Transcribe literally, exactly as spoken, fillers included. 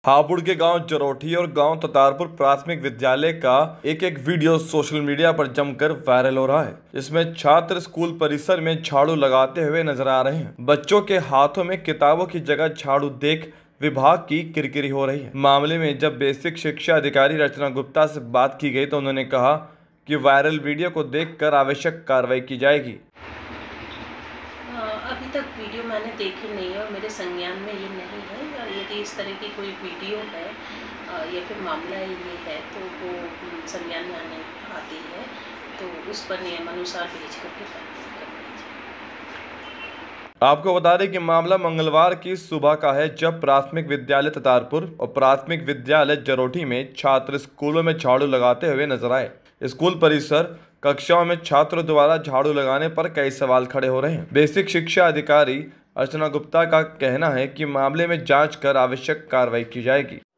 हापुड़ के गांव जरोठी और गांव ततारपुर प्राथमिक विद्यालय का एक एक वीडियो सोशल मीडिया पर जमकर वायरल हो रहा है। इसमें छात्र स्कूल परिसर में झाड़ू लगाते हुए नजर आ रहे हैं। बच्चों के हाथों में किताबों की जगह झाड़ू देख विभाग की किरकिरी हो रही है। मामले में जब बेसिक शिक्षा अधिकारी रचना गुप्ता से बात की गई तो उन्होंने कहा कि वायरल वीडियो को देखकर आवश्यक कार्रवाई की जाएगी। अभी तक वीडियो मैंने देखी नहीं है और मेरे संज्ञान में ये नहीं है। यदि इस तरह की कोई वीडियो है या फिर मामला ये है तो वो संज्ञान में आने आती है तो उस पर नियमानुसार भेज करके कर दीजिए। आपको बता दें कि मामला मंगलवार की सुबह का है, जब प्राथमिक विद्यालय ततारपुर और प्राथमिक विद्यालय जरोठी में छात्र स्कूलों में झाड़ू लगाते हुए नजर आए। स्कूल परिसर कक्षाओं में छात्रों द्वारा झाड़ू लगाने पर कई सवाल खड़े हो रहे हैं। बेसिक शिक्षा अधिकारी अर्चना गुप्ता का कहना है कि मामले में जांच कर आवश्यक कार्रवाई की जाएगी।